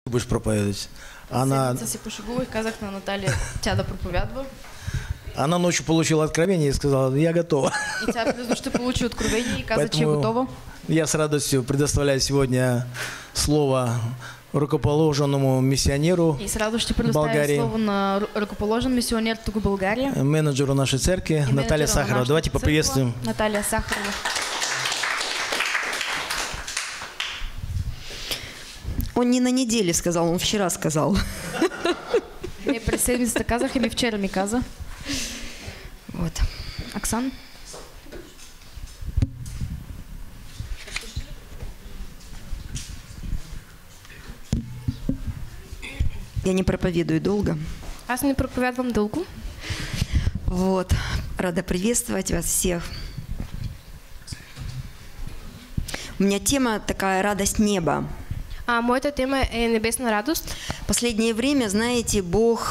будешь проповедовать. Она ночью получила откровение и сказала, я готова. Поэтому я с радостью предоставляю сегодня слово рукоположенному миссионеру Болгарии, менеджеру нашей церкви Наталье Сахарова. Давайте поприветствуем. Наталья Сахарова. Он не на неделе сказал, он вчера сказал. Не през седмицата казах или вчера ми каза. Вот. Оксан. Я не проповедую долго. Аз не проповядвам дълго. Вот. Рада приветствовать вас всех. У меня тема такая «Радость неба». Моята тема е небесна радост. Последнее время, знаете, Бог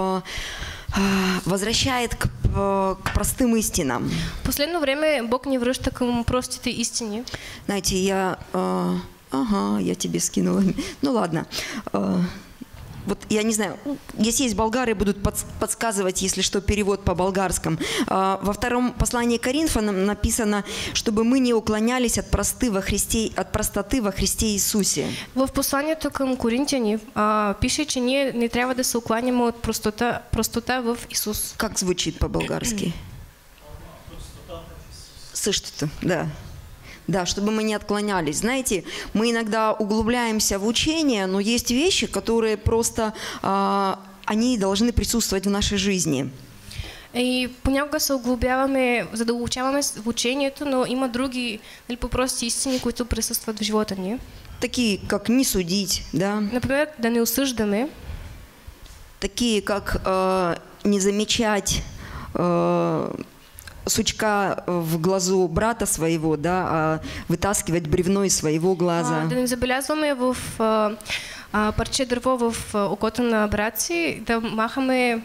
возвращает к простым истинам. В последно време Бог ни връща към простите истини. Знаете, я тебе скинула. Ну ладно. Вот я не знаю, если есть болгары, будут подсказывать, если что, перевод по-болгарскому. Во втором послании к Коринфянам написано, чтобы мы не уклонялись от простоты во Христе Иисусе. В посланието към Коринтяни пише, че ние не трябва да се укланяме от простота в Исус. Как звучит по-болгарски? Същото, да. Да, чтобы мы не отклонялись. Знаете, мы иногда углубляемся в учение, но есть вещи, которые просто, они должны присутствовать в нашей жизни. И понякога се углубляваме, задълбочаваме в учението, но има други по-прости истини, които присъстват в живота ни. Такие, как не судить, да? Например, да не осъждаме. Такие, как не замечать сучка в глазу брата своего, да, а вытаскивать бревно из своего глаза. Да не забелязваме в парче дърво в окото на брат си, да махаме.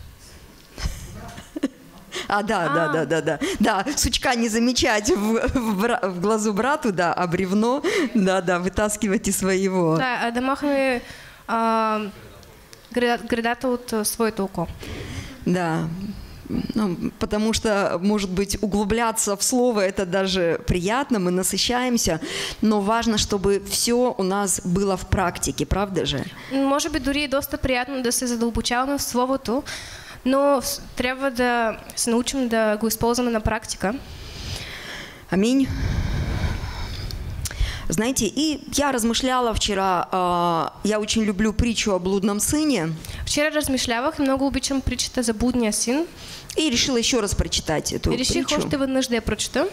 Да, сучка не замечать в глазу брату, да, а бревно, да, вытаскивать из своего. Да, да махаме гредата от своето око. Да. Ну, потому что, может быть, углубляться в слово это даже приятно, мы насыщаемся, но важно, чтобы все у нас было в практике, правда же? Може би дори доста приятно да се задълбочаваме в словото, но трябва да се научим да го използваме на практика. Аминь. Знаете, и я размышляла вчера, я очень люблю притчу о блудном сыне. Вчера размишлявах и много обичам притчата за блудния син. И решила еще раз прочитать эту притчу. Реших още веднъж да я прочета.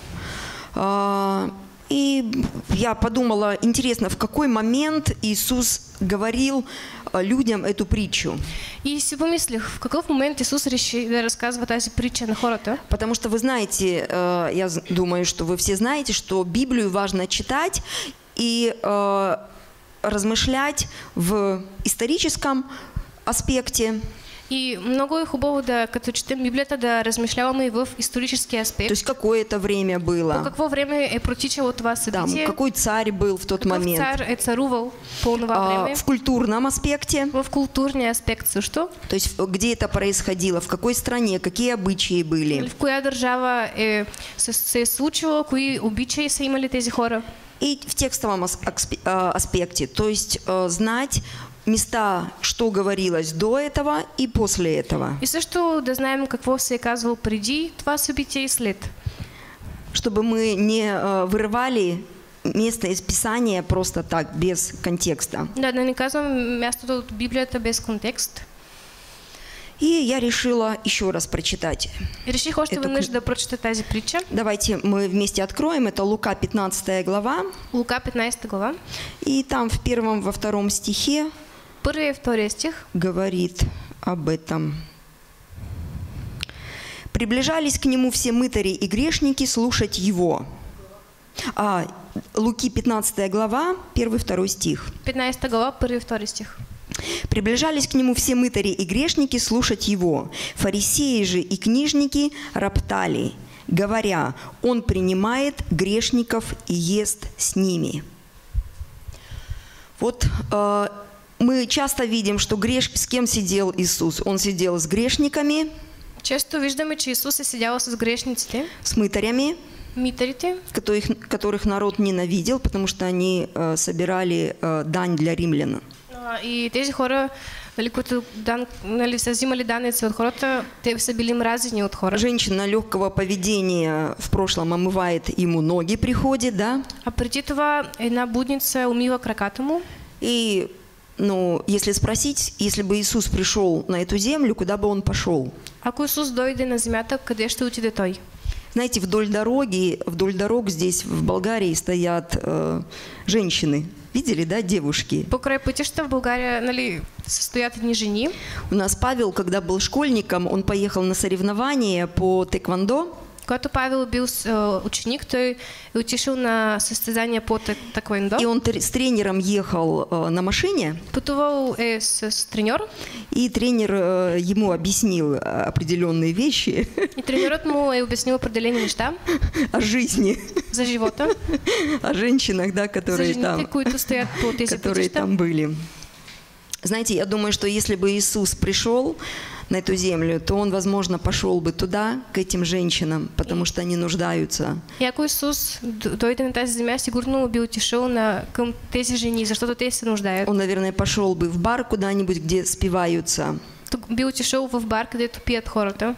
И я подумала, интересно, в какой момент Иисус говорил людям эту притчу. И си помислих, в какъв момент Исус реши да разказва тази притча на хората. Потому что вы знаете, я думаю, что вы все знаете, что Библию важно читать и размышлять в историческом аспекте. И много е хубаво да, като четем Библията, да размишляваме и в исторически аспект. То есть какое это время было? По какво време е протичало това събитие? Да, какой царь был в тот момент? Какъв цар е царувал по това време? В культурном аспекте? В културния аспект също. То есть где это происходило, в какой стране, какие обычаи были? В коя държава се е случило, кои обичаи са имали тези хора? И в текстовом аспекте, то есть знать места, что говорилось до этого и после этого. И също да знаем какво се е казвало преди това събитие и след. Чтобы мы не вырывали место из Писания просто так, без контекста. Да не казвам мястото от Библията без контекст. И я решила еще раз прочитать. Реших още веднъж да прочета тази притча. Давайте мы вместе откроем. Это Лука 15 глава. Лука 15 глава. И там в первом, во втором стихе първия и втория стих говорит об этом. Приближались к нему все мытари и грешники слушать его. Луки 15 глава, 1-2 стих. 15 глава, 1-2 стих. Приближались к нему все мытари и грешники слушать его. Фарисеи же и книжники роптали, говоря, он принимает грешников и ест с ними. Вот Мы часто видим, что с кем сидел Иисус? Он сидел с грешниками, Често виждаме, че Исус е седял с грешниците, с мытарями, митарите, которых народ ненавидел, потому что они собирали дань для римлян. и тези хора, нали, които са взимали данъци от хората, те са били мразени от хора. Женщина легкого поведения в прошлом омывает ему ноги, приходит, да? А преди това една будница умива краката му. И, ну, если спросить, если бы Иисус пришел на эту землю, куда бы он пошел? Ако Исус дойде на земята, къде ще отиде той? Знаете, вдоль дорог здесь, в Болгарии, стоят женщины. Видели, да, девушки? Покрай пътища в България, нали, стоят едни жени. У нас Павел, когда был школьником, он поехал на соревнования по тэквондо. Когато Павел бил ученик, той е отишъл на състезания по тэквондо. И он с тренером ехал на машине. Пътувал е с треньор. И тренер ему объяснил определенные вещи. И тренерът му е обяснил определени неща. О жизни. За живота. О женщинах, да, которые за жените, които стоят по тези которые пътища. Там были. Знаете, я думаю, что если бы Иисус пришел на эту землю, то он, возможно, пошел бы туда, к этим женщинам, потому что они нуждаются. И ако Исус дойде на тази земя, сигурно би отишъл към тези жени, защото те се нуждаят. Он, наверное, пошел бы в бар куда-нибудь, где спиваются. Би отишъл в бар, където пият хората.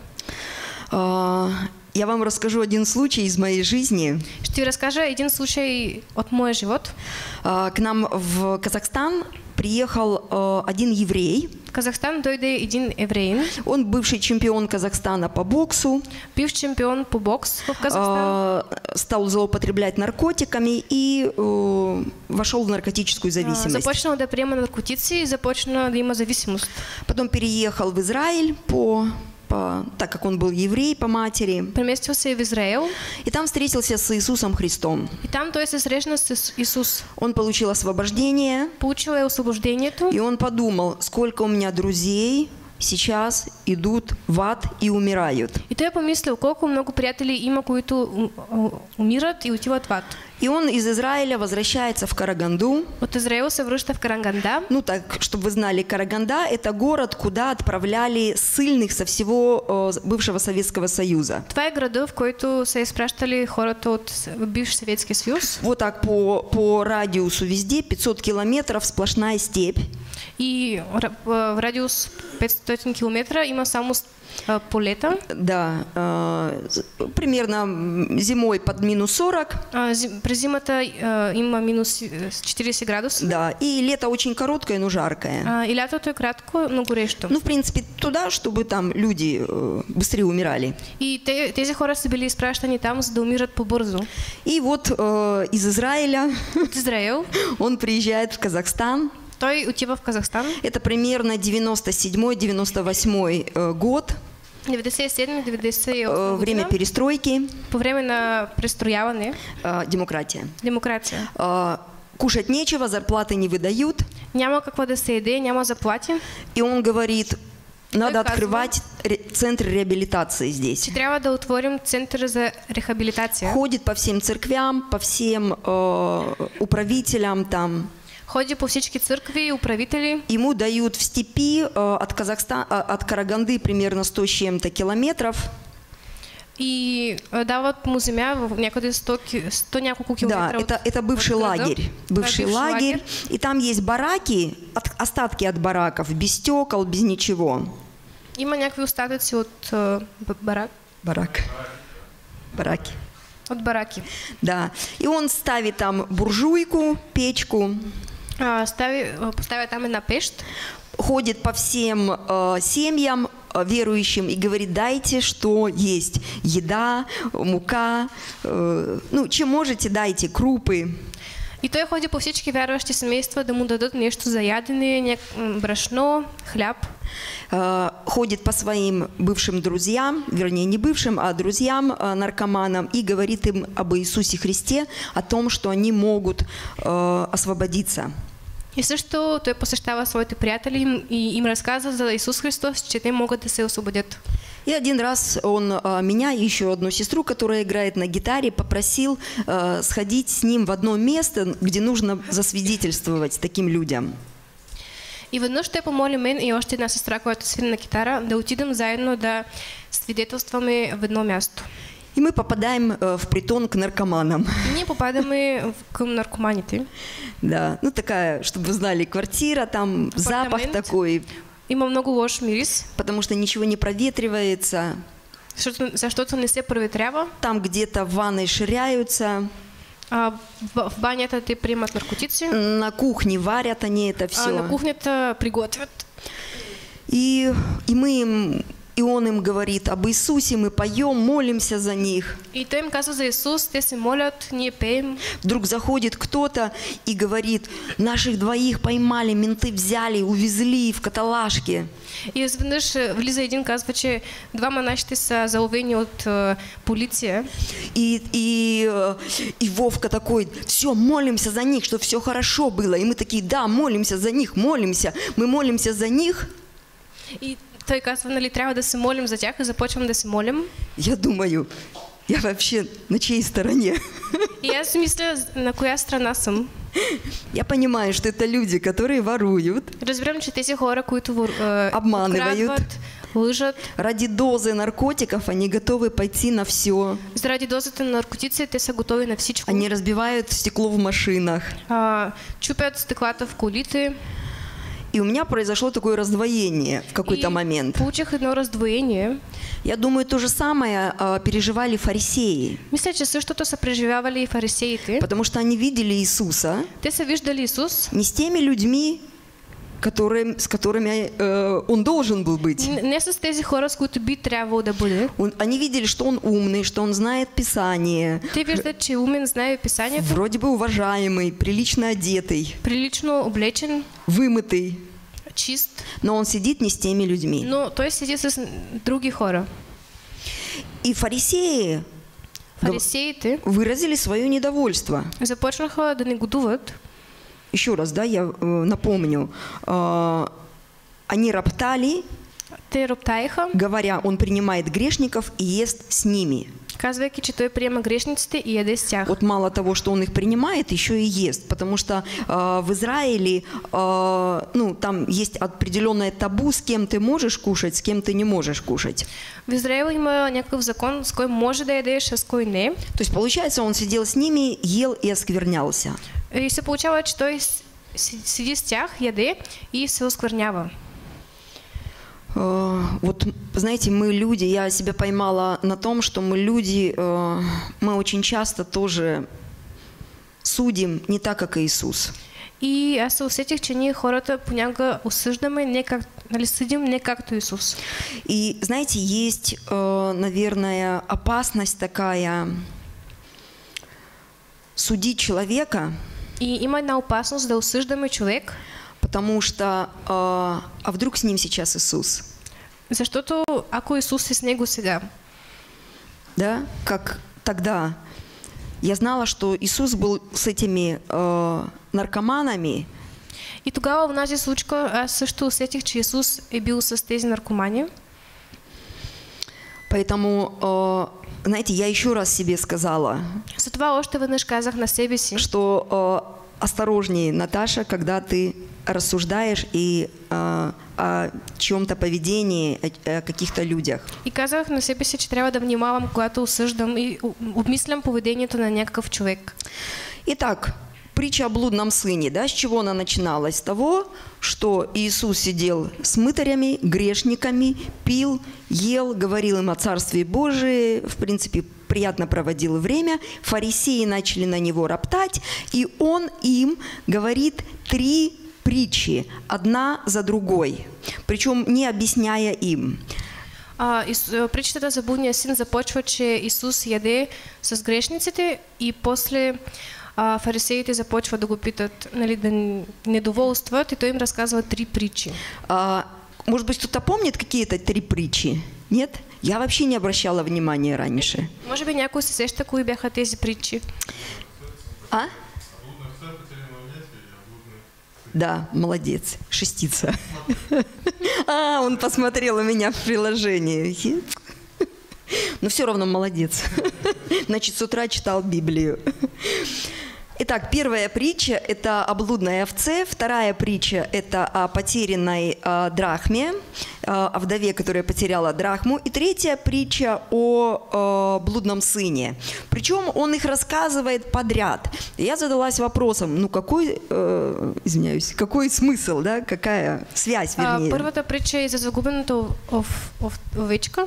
Я вам расскажу один случай из моей жизни. Ще ви разкажа един случай от моя живот. К нам в Казахстан приехал один еврей. В Казахстан дойде един евреин. Он бывший чемпион Казахстана по боксу. Бивш чемпион по бокс в Казахстан. Стал злоупотреблять наркотиками и вошел в наркотическую зависимость. Започнал да приема наркотици и започна да има зависимост. Потом переехал в Израиль так как он был еврей по матери. Преместил се в Израил. И там встретился с Иисусом Христом. И там той се срещна с Исус. Он получил освобождение. Получил освобождението. И он подумал, сколько у меня друзей сейчас идут в ад и умирают. И той помислил, колко много приятели има, които умират и отиват в ад. И он из Израиля возвращается в Караганду. От Израила се връща в Караганда. Ну так, чтобы вы знали, Караганда – это город, куда отправляли ссыльных со всего бывшего Советского Союза. Това е града, в който се изпращали хората от бивш Советския съюз. Вот так по радиусу везде 500 километров сплошная степь. И в радиус 500 километра има само полета. Да, примерно зимой под минус 40. През зимата има минус 40 градуса. Да, и лето очень короткое, но жаркое. И лятото е кратко, но горещо. Ну, в принципе, туда, чтобы там люди быстрее умирали. И тези хора са били изпращани там, за да умират по-бързо. И вот из Израиля от Израил он приезжает в Казахстан. Той отива в Казахстан. Это примерно 97-98 год. 97-98 время перестройки. По време на престрояване. Демократия. Демокрация. Кушать нечего, зарплаты не выдают. Няма какво да се еде, няма заплати. И он говорит, надо открывать центр реабилитации здесь. Че трябва да отворим център за рехабилитация. Ходит по всем церквям, по всем управителям там. Ходи по всички църкви и управители. Ему дают в степи от Караганды примерно 100 с чем-то километров. И дават му земя в някъде 100 няколко километра. Да, это бывший лагерь. Бывший лагерь. И там есть бараки, остатки от бараков, без стекол, без ничего. Има някакви остатъци от бараки. От бараки. Да. И он ставит там буржуйку, печку. Поставя там една пещ. Ходит по всем семьям верующим и говорит, дайте, что есть. Еда, мука, ну, чем можете, дайте, крупы. И той ходи по всички вярващи семейства да му дадат нещо за ядене, брашно, хляб. Ходит по своим бывшим друзьям, вернее не бывшим, а друзьям, наркоманам, и говорит им об Иисусе Христе, о том, что они могут освободиться. И също той посещава своите приятели и им разказва за Исус Христос, че те могат да се освободят. И один раз он меня и еще одну сестру, которая играет на гитаре, попросил сходить с ним в одно место, где нужно засвидетельствовать таким людям. И веднъж той помоли мен и още една сестра, която свири на китара, да отидем заедно да свидетелстваме в едно място. И мы попадаем в притон к наркоманам. И ние попадаме към наркоманите. Да, ну такая, чтобы вы знали, квартира, там запах такой. Има много лош мирис. Потому что ничего не проветривается. Защото не се проветрява. Там где-то в ванной ширяются. В банята те приемат наркотици. На кухне варят они это все. На кухнята приготвят. И он им говорит об Иисусе, мы поем, молимся за них. И той им казва за Иисус, те се молят, ние пеем. Вдруг заходит кто-то и говорит, наших двоих поймали, менты взяли, увезли в каталажке. И изведнъж влиза един, казва, че двама нашите са заловени от полиция. И Вовка такой, все, молимся за них, чтобы все хорошо было. И мы такие, да, молимся за них, молимся. Мы молимся за них. И той казва, нали, трябва да се молим за тях, и започвам да се молим. Я думаю, я вообще на чьей стороне? И аз мисля, на коя страна съм. Я понимаю, что это люди, которые воруют. Разбирам, че тези хора, които обманывают, лъжат. Ради дозы наркотиков они готовы пойти на все. Заради дозата на наркотици те са готови на всичко. Они разбивают стекло в машинах. Чупят стеклата в колите. И у меня произошло такое раздвоение в какой-то момент. Получих едно раздвоение. Я думаю, то же самое переживали фарисеи. Мисля, че същото са преживявали и фарисеите. Потому что они видели Иисуса. Те са виждали Исус. Не с теми людьми, с которыми он должен был быть. Не с тези хора, с които би трябвало да бъде. Они видели, что он умный, что он знает Писание. Те виждат, че умен, знае Писанието. Вроде бы уважаемый, прилично одетый. Прилично облечен. Вымытый. Чист. Но он сидит не с теми людьми. Но той седи с други хора. И фарисеите выразили свое недовольство. Започнаха да негодуват. Еще раз, да, я напомню. Они роптали, говоря, он принимает грешников и ест с ними. Казвайки, че той приема грешниците и яде с тях. Вот мало того, что он их принимает, еще и ест, потому что в Израиле, там есть определенное табу, с кем ты можешь кушать, с кем ты не можешь кушать. В Израиле има някакъв закон, с кой може да ядеш, а с кой не. То есть, получается, он сидел с ними, ел и осквернялся. И се получава, че той седи с тях, яде и се осквернява. Вот, знаете, мы люди, я себя поймала на том, что мы люди, мы очень часто тоже судим не так, как Иисус. И аз се усетих, че ние хората понякога осъждаме, не как, нали, съдим не както Исус. И, знаете, есть, наверное, опасность такая судить человека. И има една опасност да осъждаме човек. Потому что, а вдруг с ним сейчас Иисус? Защото ако Исус е с него сега. Да, как тогда. Я знала, что Иисус был с этими наркоманами. И тогава в тази случка аз също усетих, че Исус е бил с тези наркомани. Поэтому, знаете, я еще раз себе сказала. Затова още веднъж казах на себе си. Что осторожнее, Наташа, когда ты рассуждаешь и о чьем-то поведении, о каких-то людях. И казах на себе си, че трябва да внимавам, когато осъждам и обмислям поведението на някакъв човек. Итак, притча о блудном сыне, да, с чего она начиналась? С того, что Иисус сидел с мытарями, грешниками, пил, ел, говорил им о Царстве Божии, в принципе, приятно проводил время. Фарисеи начали на него роптать, и он им говорит 3 притчи, одна за другой, причем не объясняя им. Притчата за блудния син започва, че Исус яде с грешниците и после фарисеите започват да го питат, нали, да недоволстват, и той им разказва 3 притчи. Может быть, кто-то помнит какие-то 3 притчи? Нет? Я вообще не обращала внимания раньше. Може би някой се сеща, кои бяха тези притчи? Да, молодец, 6. Он посмотрел у меня в приложении. Но все равно молодец. Значит, с утра читал Библию. Итак, первая притча – это о блудной овце, вторая притча – это о потерянной драхме, о вдове, которая потеряла драхму, и третья притча о блудном сыне. Причем он их рассказывает подряд. И я задалась вопросом, ну какой, извиняюсь, какой смысл, да, какая связь, вернее. Първата притча е за загубеното овечка,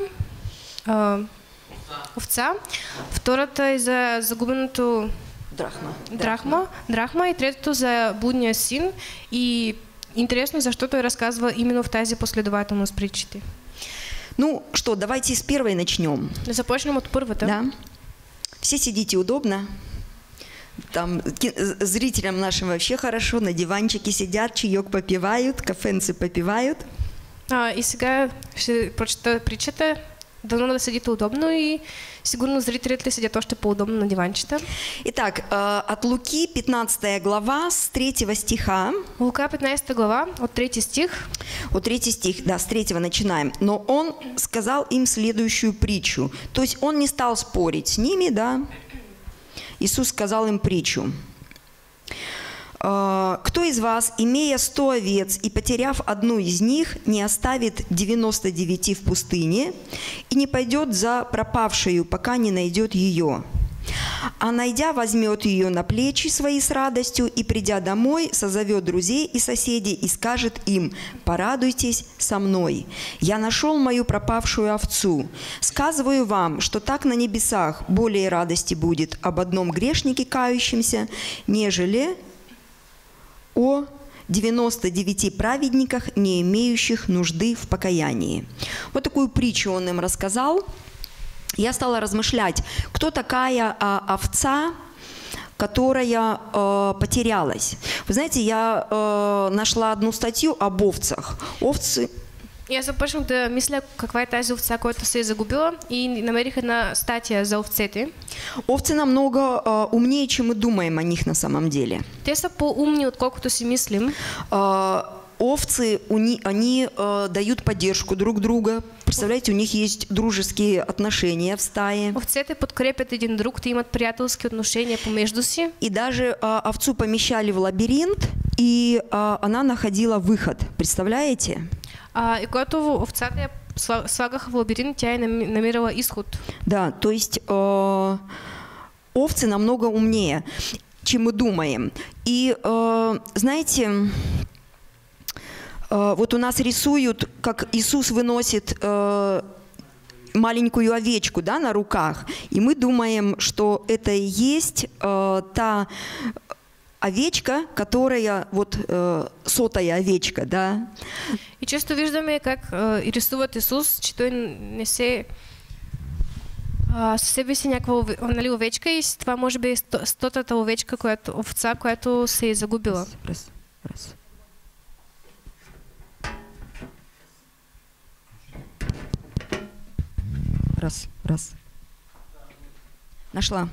овца. Втората е за загубеното драхма и третото за блудния син. И интересно, защо той разказва именно в тази последователност притчите. Ну что, давайте с первой начнем. Започнем от първата. Да. Все сидите удобно. Там зрителям нашим вообще хорошо, на диванчике сидят, чаек попивают, кафенцы попивают. И сега ще прочета притчата. Дано да седите удобно и сигурно зрителите седят още по-удобно на диванчета. Итак, от Луки 15 глава с 3 стиха. Лука 15 глава от 3 стих. От 3 стих, да, с 3 начинаем. Но он сказал им следующую притчу. То есть он не стал спорить с ними, да. Иисус сказал им притчу. Кто из вас, имея 100 овец и потеряв одну из них, не оставит 99 в пустыне и не пойдет за пропавшую, пока не найдет ее? А найдя, возьмет ее на плечи свои с радостью и, придя домой, созовет друзей и соседей и скажет им: «Порадуйтесь со мной, я нашел мою пропавшую овцу. Сказываю вам, что так на небесах более радости будет об одном грешнике кающемся, нежели о 99 праведниках, не имеющих нужды в покаянии». Вот такую притчу он им рассказал. Я стала размышлять, кто такая овца, которая потерялась. Вы знаете, я нашла одну статью об овцах. Овцы... Я започнах да мисля каква е тази овца, която се е загубила, и намерих една статия за овцете. Овцы намного умнее, чем мы думаем о них на самом деле. Те са по-умни, отколкото си мислим. Овцы, они дают поддержку друг друга. Представляете, у них есть дружеские отношения в стае. Овцете подкрепят един друг, те имат приятелски отношения помежду си. И даже овцу помещали в лабиринт, и она находила выход. Представляете? И когато овцата я слагаха в лабиринт, тя е намирала изход. Да, то есть овцы намного умнее, чем мы думаем. И знаете, вот у нас рисуют, как Иисус выносит маленькую овечку, да, на руках, и мы думаем, что это и есть та овечка, которая вот 100-я овечка, да. И често виждаме как рисуват Исус, че той не се със себе си някаква овечка и това може би е 100-та овечка, овца, която се е загубила. Раз. Раз. Нашла.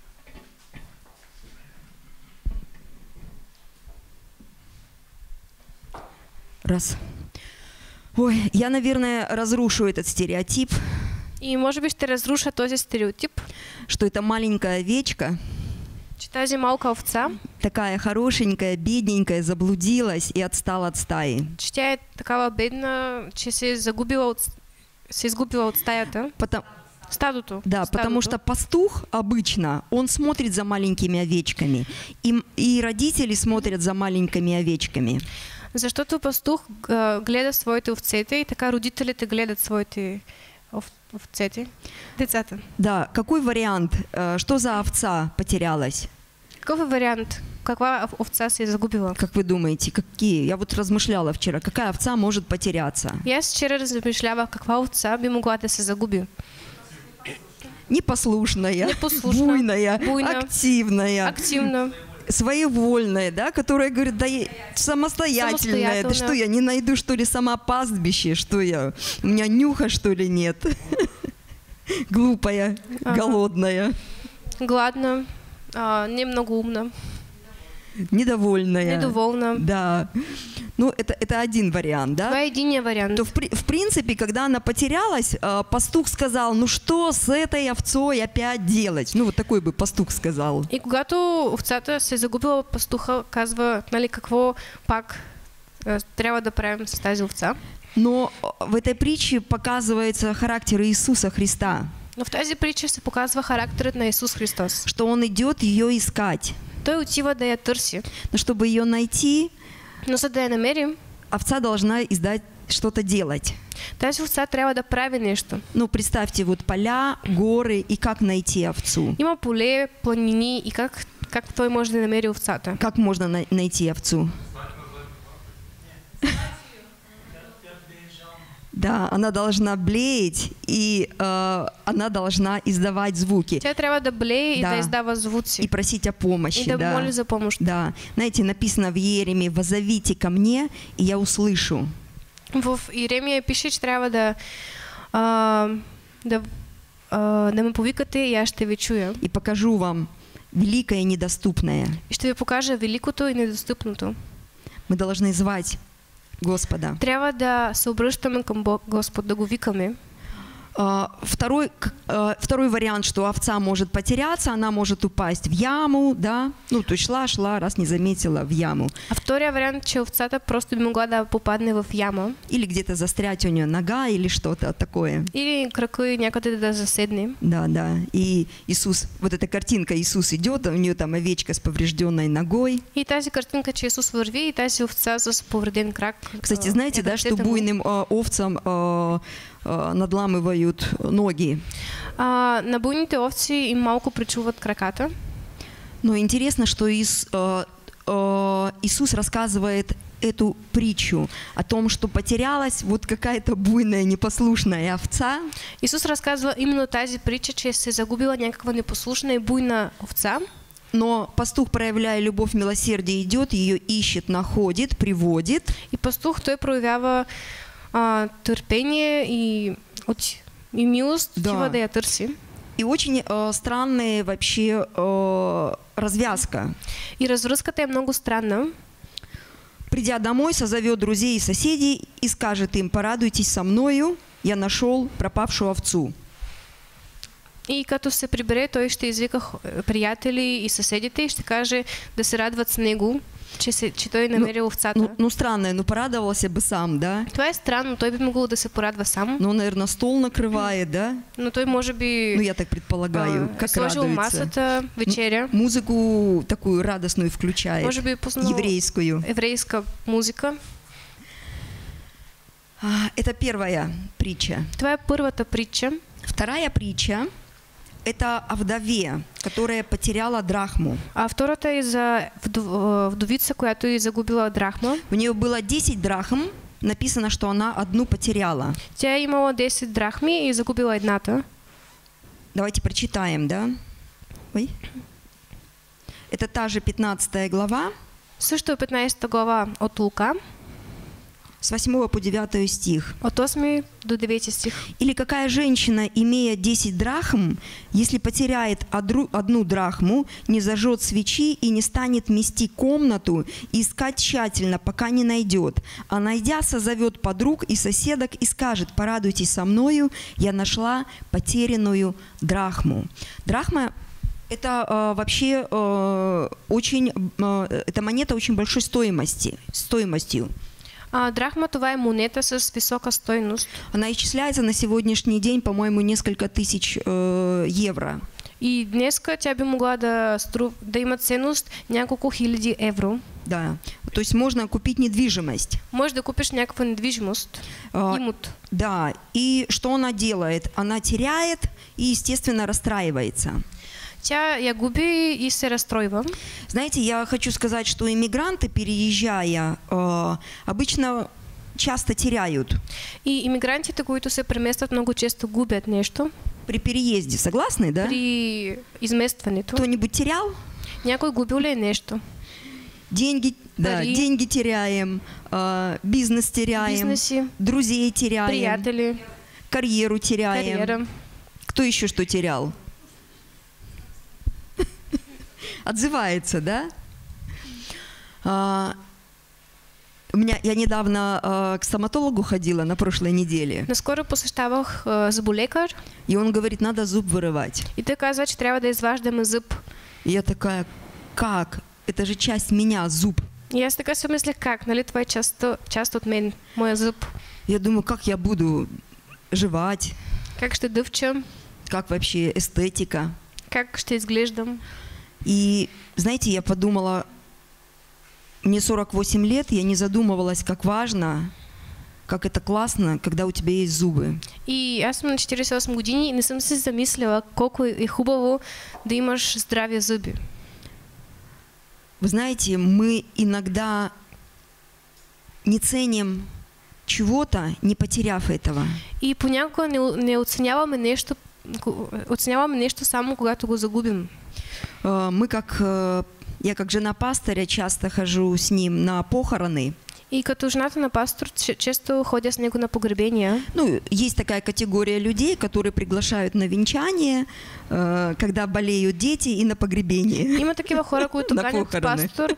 Раз. Ой, я, наверное, разрушу этот стереотип. И, может быть, ще разруша този стереотип. Что это маленькая овечка. Че тази малка овца. Такая хорошенькая, бедненькая, заблудилась и отстала от стаи. Че тя е такава бедна, че се изгубила от стаята. Стадото. Да, потому что пастух обычно, он смотрит за маленькими овечками. И родители смотрят за маленькими овечками. Защото пастух гледа своите овцете и така родителите гледат своите овцете, децата. Да, какой вариант? Что за овца потерялась? Каков е вариант? Каква овца се е загубила? Как вы думаете, какие? Я вот размышляла вчера, какая овца может потеряться? Я вчера размишлявах, каква овца би могла да се загуби. Непослушная, буйная, активная. Своевольная, да, которая говорит, да, самостоятельная. Да что, я не найду, что ли, сама пастбище, что я, у меня нюха, что ли, нет? Глупая, голодная. Гладна, немного умна. Недовольная. Недовольна. Да. Ну, это один вариант, да? Това е единия вариант. То в принципе, когда она потерялась, пастух сказал, ну что с этой овцой опять делать? Ну, вот такой бы пастух сказал. И когато овцата се загубила, пастуха казва, нали, какво пак трябва да правим с тази овца. Но в этой притче показывается характер Иисуса Христа. Но в тази притча се показва характерът на Исус Христос. Что Он идет ее искать. Той отива да я търси. Но чтобы ее найти, Но за да я намерим, овца должна что-то делать. тази овца трябва да прави нещо. Ну, представьте, вот поля, горы, и как найти овцу? Има поле, планини и как той може да намери овцата? Как можно найти овцу? Да, она должна блеять, и она должна издавать звуки. Тя трябва да блее и Да. да издава звуци. И просить о помощи. И да Да. моли за помощ. Да. Знаете, написано в Иеремии: «Воззовите ко мне, и я услышу». В Иеремия пише, че трябва да ме повикате и аз ще ви чуя. И покажу вам великое и недоступное. И ще ви покажа великото и недостъпното. Мы должны звать Господа. Трябва да се обръщаме към Господ, да го викаме. Второй вариант, что овца может потеряться, она может упасть в яму, да, ну, то есть шла, раз не заметила, в яму. А втория вариант, че овцата просто би могла да попадне в яма. Или где-то застрять у нее нога или что-то такое. Или крака някъде да заседне. Да. И Иисус, вот эта картинка, Иисус идет, а у нее там овечка с поврежденной ногой. И тази картинка, че Исус върви и тази овца с повреден крак. Кстати, знаете, да, что буйным овцам надламывают ноги. На буйните овци им малко причуват краката. Но интересно, что Иисус рассказывает эту притчу о том, что потерялась вот какая-то буйная, непослушная овца. Исус разказва именно тази притча, че се загубила някаква непослушна и буйна овца. Но пастух, проявляя любовь, милосердие, идет, ее ищет, находит, приводит. И пастух, той проявява търпение и милост, отива да я търси. И очень странная вообще развязка. И развръзката е много странна. Придя домой, созовет друзей и соседей и скажет им: «Порадуйтесь со мною, я нашел пропавшую овцу». И като се прибере, той ще извика приятели и съседите и ще каже да се радват с него, че той намерил овцата. Ну, странно, но порадовался бы сам, да? Това е странно, той би могъл да се порадва сам. Ну, наверное, стол накрывает, да? Но той може би... Ну, я так предполагаю, как сложил радуется. масата, вечеря. Музыку такую радостную включает. Може би пуснал еврейска музика. Это первая притча. Това е първата притча. Вторая притча — это о вдове, которая потеряла драхму. А втората е за вдовица, която е загубила драхма. У нее было 10 драхм, написано, что она одну потеряла. Тя имала 10 драхми и загубила едната. Давайте прочитаем, да? Ой. Это та же 15 глава. Също е 15 глава от Лука. С 8 по 9 стих. От 8 до 9 стих. «Или какая женщина, имея 10 драхм, если потеряет одну драхму, не зажжет свечи и не станет мести комнату и искать тщательно, пока не найдет, а найдя, созовет подруг и соседок и скажет: порадуйтесь со мною, я нашла потерянную драхму». Драхма — это вообще это монета очень большой стоимостью. Драхма — това е монета с висока стойност. Она исчисляется на сегодняшний день, по-моему, несколько тысяч евро. И днеска тя би могла да има ценност няколко хиляди евро. Да, то есть можно купить недвижимость. Можешь да купиш някаква недвижимост, имот. Да, и что она делает? Она теряет и, естественно, расстраивается. Тя я губи и се разстройва. Знаете, я хочу сказать, что иммигранты, переезжая, обычно часто теряют. И иммигрантите, които се преместват, много често губят нещо. При переезде, согласны, да? При изместването. Кто-нибудь терял? Някой губил ли нещо? Деньги, да, деньги теряем, бизнес теряем, бизнеси, друзей теряем, приятели, карьеру теряем. Карьера. Кто еще что терял? Отзывается, да? Я недавно к стоматологу ходила на прошлой неделе. Наскоро посещавах зъболекар. И он говорит, надо зуб вырывать. И той казва, че трябва да изваждаме зъб. И я такая, как? Это же часть меня, зуб. И аз така си мисля, как? Нали това е част от мен, моя зъб. Я думаю, как я буду жевать? Как ще дъвчам? Как вообще эстетика? Как ще изглеждам? И, знаете, я подумала, мне 48 лет, я не задумывалась, как важно, как это классно, когда у тебя есть зубы. И аз съм на 48 години и не съм се замислила колко е хубаво да имаш здрави зъби. Вы знаете, мы иногда не ценим чего-то, не потеряв этого. И понякога не оценяваме нещо само когато го загубим. Я как жена пастыря часто хожу с ним на похороны. И като жената на пастор често ходя с него на погребения. Ну, есть такая категория людей, которые приглашают на венчание, когда болеют дети, и на погребение. Има такива хора, които канят пастор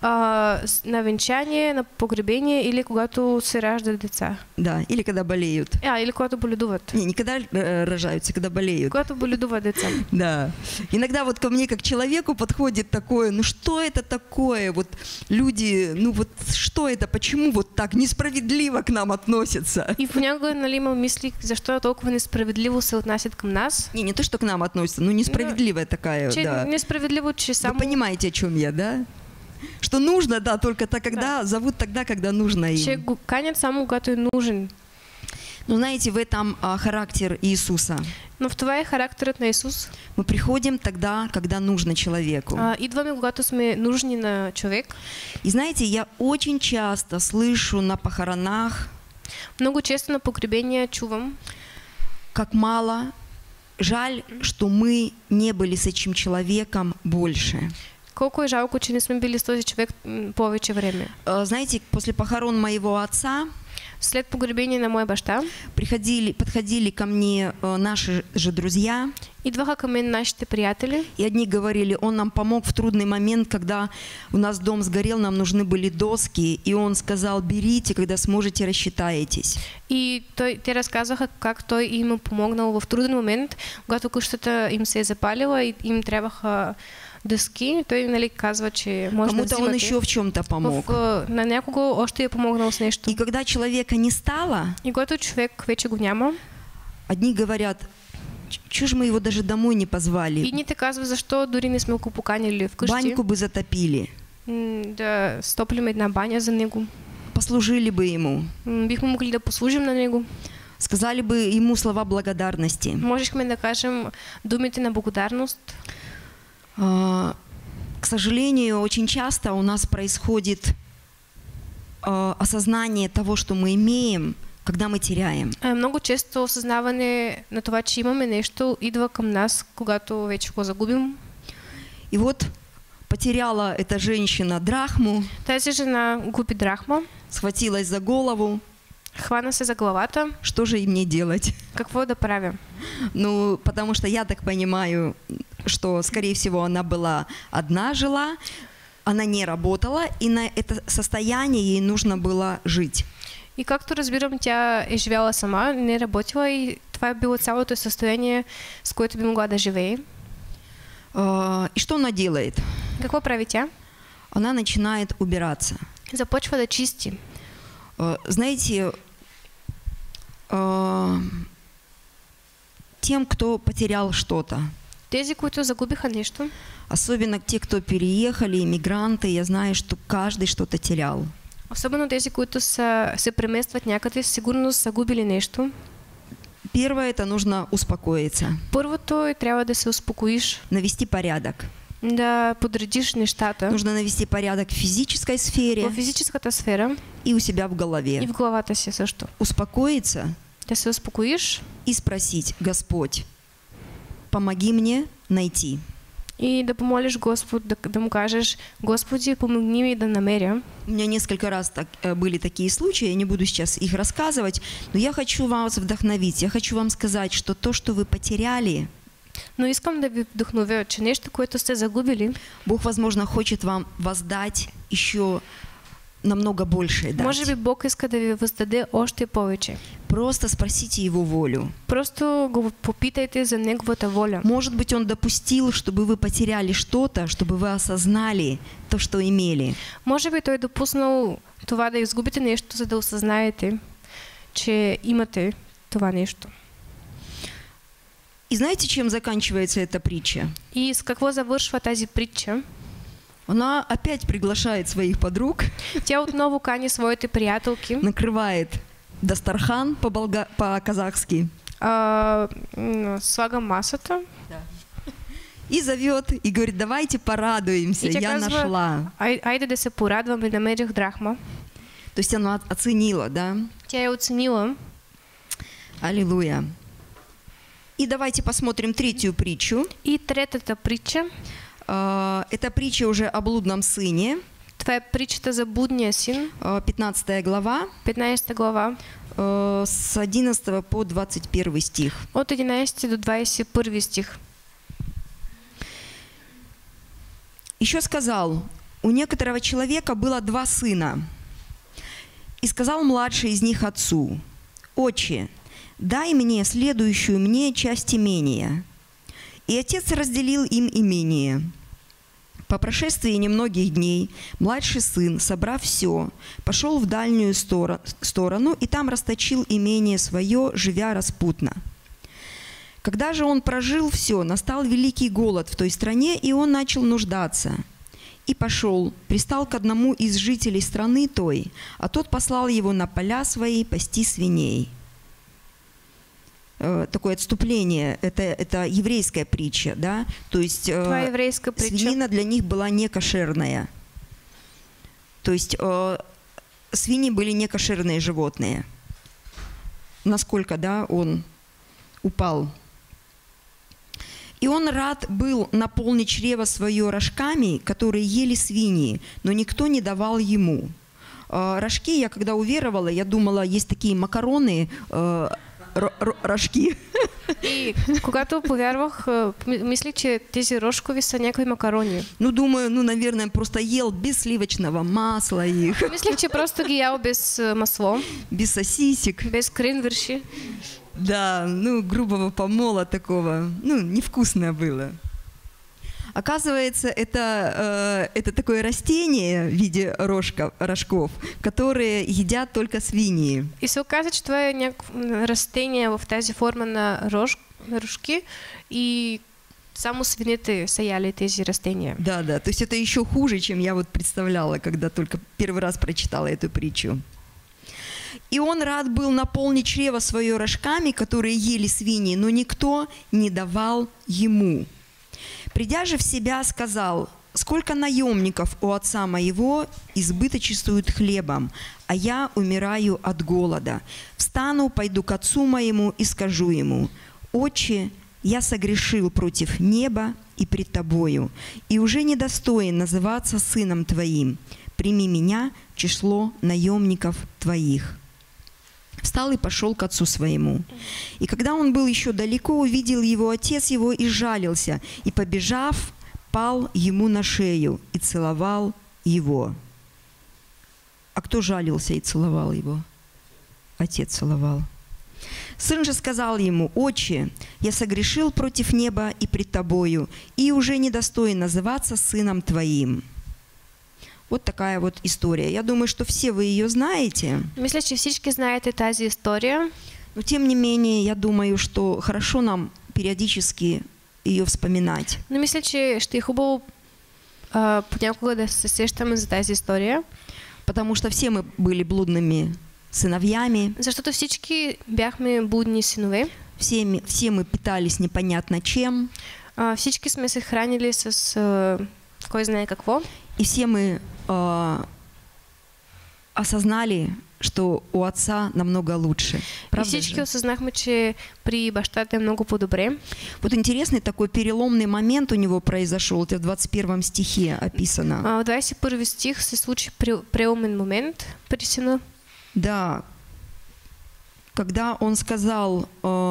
на венчание, на погребение или когато се раждат деца. Да, или когда болеют. Или когато боледуват. Не когда рожаются, когда болеют. Когато боледуват деца. Да. Иногда вот ко мне как человеку подходит такое, ну что это такое? Вот люди, ну вот что это? Почему вот так несправедливо к нам относятся? И понякога, нали, има мисли, защо толкова несправедливо се отнасят към нас. Не то, что к нам относятся, но несправедливая такая, да. Несправедливо, че само... Вы понимаете, о чем я, да? Что нужно, да, только тогда, зовут тогда, когда нужно им. Че го канят само, когато е нужен. Но знаете, в этом характер Иисуса. Но в това е характерът на Исус. Мы приходим тогда, когда нужно человеку. Идваме, когато сме нужни на човек. И знаете, я очень часто слышу на похоронах, много често на погребения чувам, как мало, жаль, что мы не были с этим человеком больше. Колко е жалко, че не сме били с този човек повече време. Знаете, после похорон моего отца, след погребение на моя баща, подходили ко мне наши же друзья. Идваха ко мен нашите приятели. И одни говорили, он нам помог в трудный момент, когда у нас дом сгорел, нам нужны были доски. И он сказал, берите, когда сможете, рассчитаетесь. И те разказаха как той им помогнал в труден момент, когато къщата им се е запалила и им трябваха дъски. Той, нали, казва, че може кому-то да взимате. Он еще в чем-то помог. На някого още е помогнал с нещо. И когда человека не стало, и когато човек вече го няма, одни говорят, чего же мы его даже домой не позвали? И едните казва, защо дори не сме го поканили вкъщи. Баньку бы затопили. Да стоплим една баня за него. Послужили бы ему. Бихме могли да послужим на него. Сказали бы ему слова благодарности. Можехме да кажем думите на благодарност. К сожалению, очень часто у нас происходит осознание того, что мы имеем, когда мы теряем. Много често осъзнаване на това, че имаме нещо, идва към нас, когато вече го загубим. И вот потеряла эта женщина драхму. Тази жена губи драхма. Схватилась за голову. Хвана се за главата. Что же им мне делать? Какво да правя? Ну, потому что я так понимаю, что, скорее всего, она была одна, жила, она не работала, и на это состояние ей нужно было жить. И както разбирам, тя е живяла сама, не работила и това е било цялото състояние, с което би могла да живее. И что она делает? Какво прави тя? Она начинает убираться. Започва да чисти. Знаете, тем, кто потерял что-то. Тези, които загубиха нещо. Особенно те, кто переехали, иммигранты, я знаю, что каждый что-то терял. Особено тези, които се преместват някъде, сигурно са губили нещо. Первое, это нужно успокоиться. Първото е трябва да се успокоиш. Навести порядок. Да подредиш нещата. Нужно навести порядок в физической сфере. В физическата сфера. И у себя в голове. И в главата си също. Успокоиться. Да се успокоиш. И спросить, Господь, помоги мне найти. И да помолиш Господ, да му кажеш, Господи, помогни ми да намеря. У меня несколько раз были такие случаи, я не буду сейчас их рассказывать, но я хочу вас вдохновить, я хочу вам сказать, что то, что вы потеряли, но искам да ви вдохновя, че нещо, което сте загубили, Бог, возможно, хочет вам воздать еще намного большее дать. Може би Бог иска да ви въздаде още повече. Просто спросите Его волю. Просто го попитайте за Неговата воля. Может быть, Он допустил, чтобы вы потеряли что-то, чтобы вы осознали то, что имели. Може би Той допуснал това да изгубите нещо, за да осъзнаете, че имате това нещо. И знаете, чем заканчивается эта притча? И с какво завършва тази притча? Она опять приглашает своих подруг. Тя отново кани своите приятелки. Накрывает дастархан по-казахски. Слага масата. Да. И зовет, и говорит, давайте порадуемся, я казва, нашла. Айде да се порадваме, намерих драхма. То есть она оценила, да? Тя я оценила. Аллилуйя. И давайте посмотрим третью притчу. И третата притча. Это притча уже о блудном сыне. Това е притчата за блудния син. 15 глава. 15 глава. С 11 по 21 стих. От 11 до 21 стих. Еще сказал, у некоторого человека было 2 сына. И сказал младший из них отцу, «Отче, дай мне следующую мне часть имения». И отец разделил им имение. По прошествии немногих дней младший сын, собрав все, пошел в дальнюю сторону и там расточил имение свое, живя распутно. Когда же он прожил все, настал великий голод в той стране, и он начал нуждаться. И пошел, пристал к одному из жителей страны той, а тот послал его на поля свои пасти свиней. Такое отступление, это еврейская притча, да, то есть свинина для них была не кошерная, то есть свиньи были не кошерные животные, насколько, да, он упал. И он рад был наполнить чрево свое рожками, которые ели свиньи, но никто не давал ему. Рожки, я когда уверовала, я думала, есть такие макароны, рожки. И когато повярвах, мислих, че тези рожкови са някакви макарони. Ну, думаю, наверное, просто ел без сливочного масла их. Мислих, че просто ги ял без масло. Без сосисек. Без кренвирши. Да, грубого помола такого. Невкусное было. Оказывается, это такое растение в виде рожков, которые едят только свиньи. И се оказа, че това е някакво растение в тази форма на рожки и само свините са яли тези растения. Да, то есть это еще хуже, чем я вот представляла, когда только первый раз прочитала эту притчу. И он рад был наполнить чрево свое рожками, которые ели свиньи, но никто не давал ему. Придя же в себя, сказал, сколько наемников у отца моего избыточествуют хлебом, а я умираю от голода. Встану, пойду к отцу моему и скажу ему, отче, я согрешил против неба и пред тобою, и уже недостоин называться сыном твоим. Прими меня в число наемников твоих. Встал и пошел к отцу своему. И когда он был еще далеко, увидел его отец его и жалился, и, побежав, пал ему на шею и целовал его. А кто жалился и целовал его? Отец целовал. Сын же сказал ему, отче, я согрешил против неба и пред тобою, и уже недостоин называться сыном твоим. Вот такая вот история. Я думаю, что все вы ее знаете. Мисля, че всички знаете тази история. Но тем не менее, я думаю, что хорошо нам периодически ее вспоминать. Но мисля, че ще е хубаво понякога да се сещаме за тази история. Потому что все мы были блудными сыновьями. Защото всички бяхме блудни синове. Все мы питались непонятно чем. Всички сме се хранили с кой знае какво. И все мы осознали, что у отца намного лучше. Правда и всички же? осъзнахме, че при бащата е много по-добре. Вот интересный такой переломный момент у него произошел. Это в 21 стихе описано. В 21 стих се случи преломен момент при сина. Да. Когда он сказал...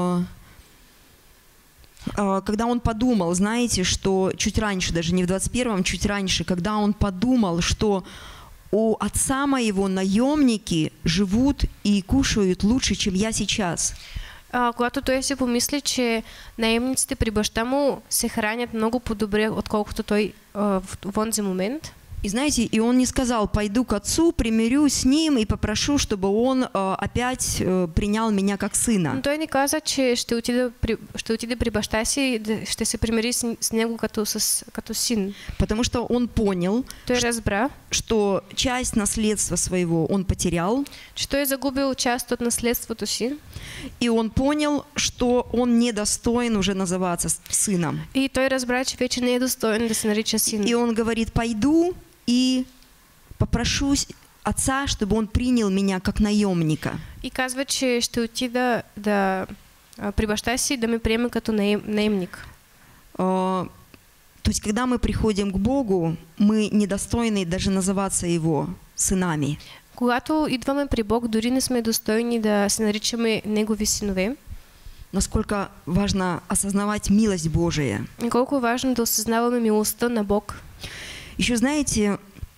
когда он подумал, знаете, что чуть раньше, даже не в 21-м, чуть раньше, когда он подумал, что у отца моего наемники живут и кушают лучше, чем я сейчас. Когато той си помисли, че наемниците при баща му се хранят много по-добре, отколкото той в онзи момент. И знаете, и он не сказал: пойду к отцу, примирюсь с ним и попрошу, чтобы он опять принял меня как сына. Но той не каза, че ще отиде при баща си и ще се примири с него като син. Потому что он понял, той разбра, что часть наследства своего он потерял. Че той загубил част от наследството си. И он понял, что он недостоин уже называться сыном. И той разбра, че вече не е достоен да се нарича син. И он говорит: пойду и попрошу отца, чтобы он принял меня как наемника. И казва, че ще отида при баща си да ме приеме като наемник. То есть, когда мы приходим к Богу, мы недостойны даже называться Его сынами. Когато идваме при Бог, дори не сме достойни да се наричаме Негови синове. Насколько важно осознавать милость Божия. И колко важно да осъзнаваме милостта на Бог. Еще знаете,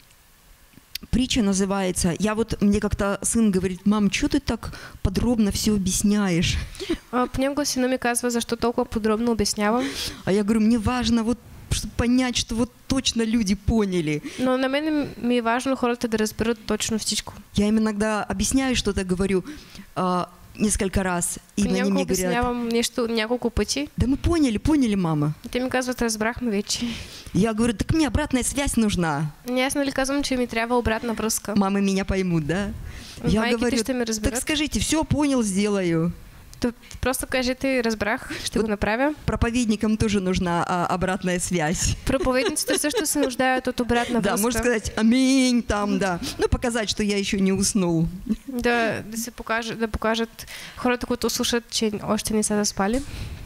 притча называется, мне как-то сын говорит: мам, что ты так подробно все объясняешь? Понякога сина ми казва: защо толкова подробно обяснявам? А я говорю: мне важно чтобы понять, что точно люди поняли. Но на мен ми е важно хората да разберат точно всичко. Я им иногда объясняю что-то, говорю несколько раз, и они мне говорят: обяснявам нещо няколко пъти. Да мы поняли, мама. И те ми казват: разбрахме вече. Я говорю: так мне обратная связь нужна. Аз нали казвам, че ми трябва обратна връзка. Мамы меня поймут, да? Я говорю: так скажите, все понял, сделаю. Просто кажете: разбрах, ще го направя. Проповедникам тоже нужна обратная связь. Проповедниците също се нуждаят от обратна връзка. Да, можно сказать аминь там, да. Ну, показать, что я еще не уснул. Да покажат хората, които слушат, че още не са заспали.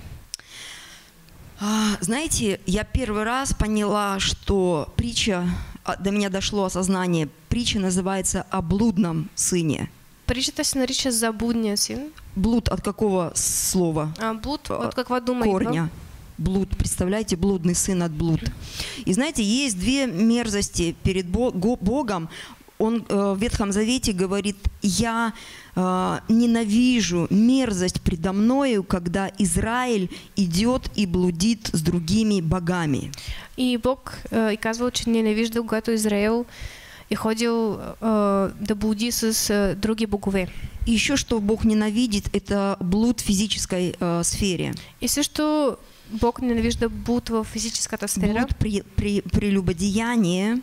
Знаете, я первый раз поняла, что притча, до меня дошло осознание, притча называется о блудном сыне. Притчата се нарича за блудния син. Блуд от какого слова? Блуд от каква дума корня. идва? Блуд, представляете, блудный сын от блуд. И знаете, есть две мерзости перед Богом. Он в Ветхом Завете говорит: я ненавижу мерзость предо мною, когда Израиль идет и блудит с другими богами. И Бог и казвал, че ненавижда, когато Израил и ходил да блуди с други богове. И еще что Бог ненавидит, это блуд в физической сфере. И също Бог ненавижда блуд в физическата сфера. Блуд прелюбодеяние.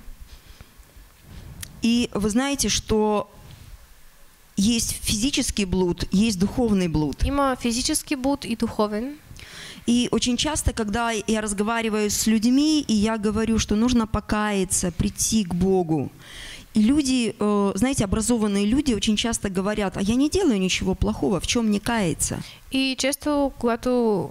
И вы знаете, что есть физический блуд, есть духовный блуд. Има физический блуд и духовен. И очень часто, когда я разговариваю с людьми, и я говорю, что нужно покаяться, прийти к Богу, и люди, знаете, образованные люди очень часто говорят: а я не делаю ничего плохого, в чем мне каяться? И често, когато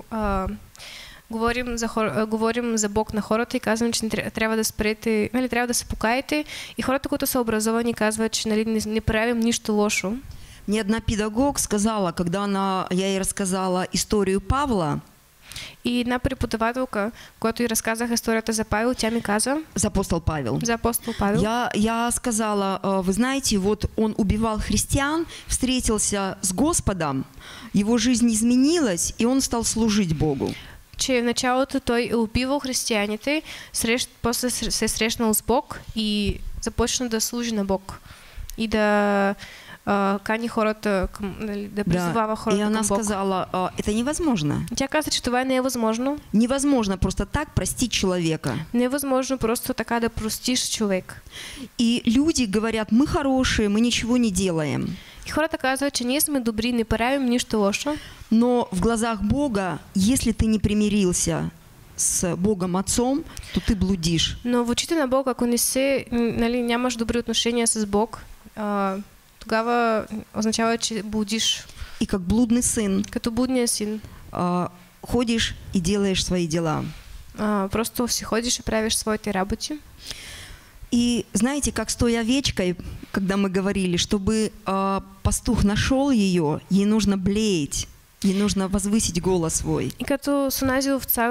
говорим за Бог на хората и казвам, че трябва да спрете, нали, трябва да се покаете, и хората, които са образовани, казват, че нали, не правим нищо лошо. Мне одна педагог сказала, когда я ей рассказала историю Павла. И една преподавателка, която й разказах историята за Павел, тя ми каза... За апостол Павел. За апостол Павел. Я сказала: вы знаете, вот он убивал христиан, встретился с Господом, его жизнь изменилась, и он стал служить Богу. Че в началото той убивал християните, после се срещнал с Бог и започна да служи на Бог. И да кани хората, да призывава хората към Бог. И она сказала: это невозможно. Тя каза, че това не е възможно. Невозможно просто так простить человека. Невозможно просто така да простиш човек. И люди говорят: мы хорошие, мы ничего не делаем. И хората казват, че ние сме добри, не правим нищо лошо. Но в глазах Бога, если ты не примирился с Богом Отцом, то ты блудишь. Но в очите на Бога, ако нали, нямаш добри отношения с Бог, тогава означава, че блудиш. И как блудный сын. Като блудния син. Ходишь и делаешь свои дела. Просто си ходишь и правишь своите работи. И знаете, как с той овечкой, когда мы говорили, чтобы пастух нашел ее, ей нужно блеять, ей нужно возвысить голос свой. И като с онази овца,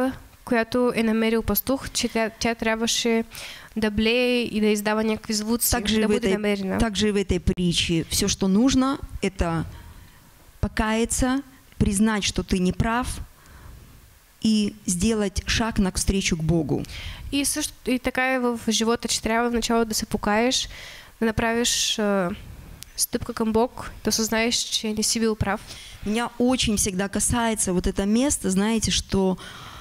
която е намерил пастух, че тя трябваше да блее и да издава някакви звуци, да бъде намерена. Также и в этой притче все, что нужно, это покаяться, признать, что ты не прав, и сделать шаг навстречу к Богу. И също и така е в живота, че трябва в начало да се покаеш, да направиш стъпка към Бог, да осознаеш, че не си бил прав. Меня очень всегда касается вот это место, знаете, что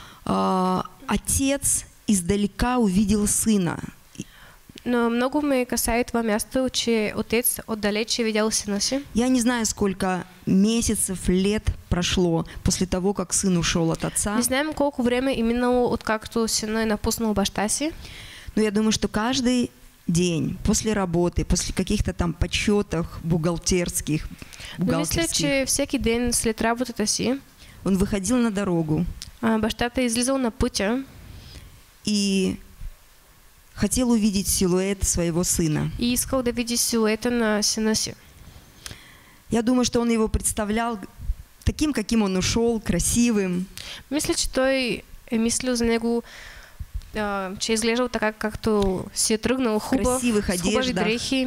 отец издалека увидел сына. Но много ме касае това място, че отец отдалече видял сина си. Я не знаю, сколько месяцев, лет прошло после того, как сын ушел от отца. Не знаем колко време е минало, откакто сина е напуснал баща си. Но я думаю, что каждый день после работы, после каких-то там подсчетов бухгалтерских, Но мисля, че всеки ден след работата си, он выходил на дорогу. Бащата е излизал на пътя и хотел увидеть силуэт своего сына. И искал да види силуэта на сина си. Я думаю, что он его представлял таким, каким он ушел, красивым. Мисля, че той е мислил за него, че е изглеждал така, както си е тръгнал, хубав, с хубави дрехи.